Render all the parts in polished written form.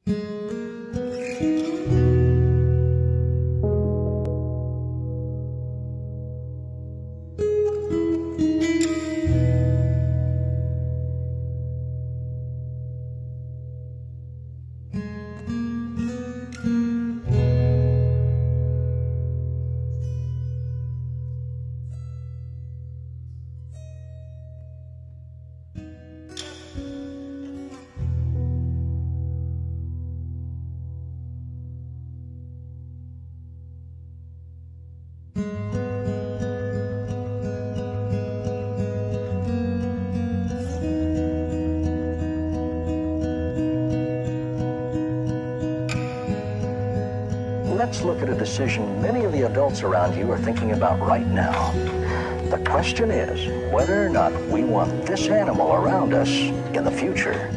Let's look at a decision many of the adults around you are thinking about right now. The question is whether or not we want this animal around us in the future.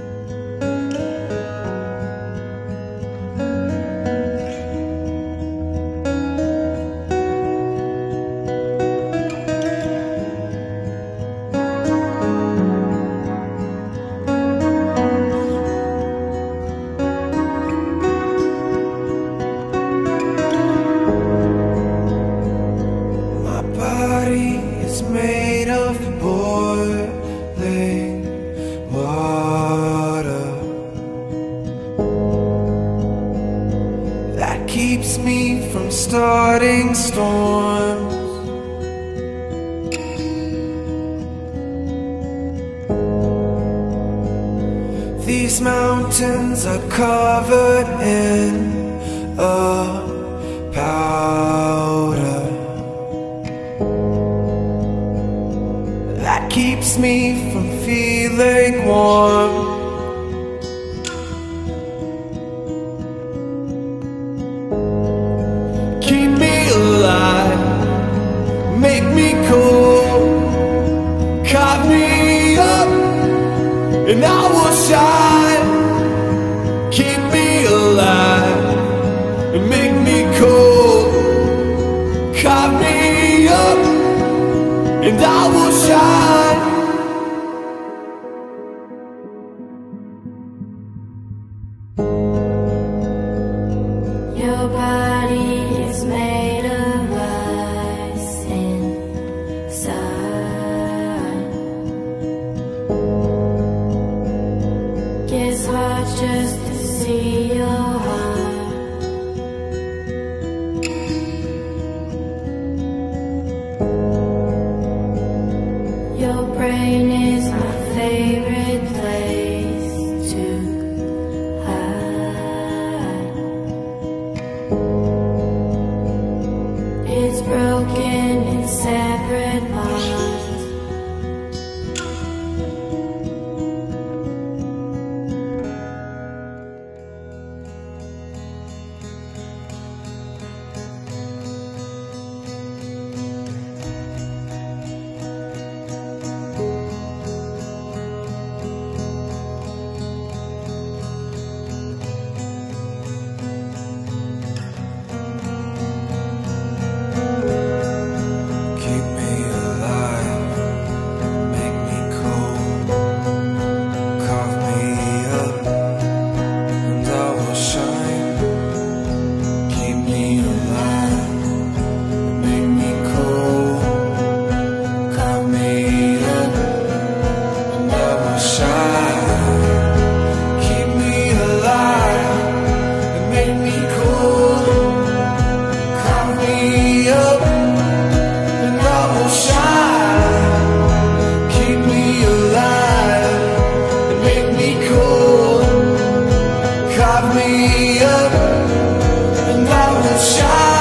Made of boiling water that keeps me from starting storms. These mountains are covered in a powder that keeps me from feeling warm. Keep me alive, make me cool, carve me up and I will shine. Keep me alive and make me cool, carve me up and I will shine. Your body is made of ice inside. Gets hard just to see your heart. Your brain is my favorite place to hide. It's broken in separate parts. Carve me up and I will shine.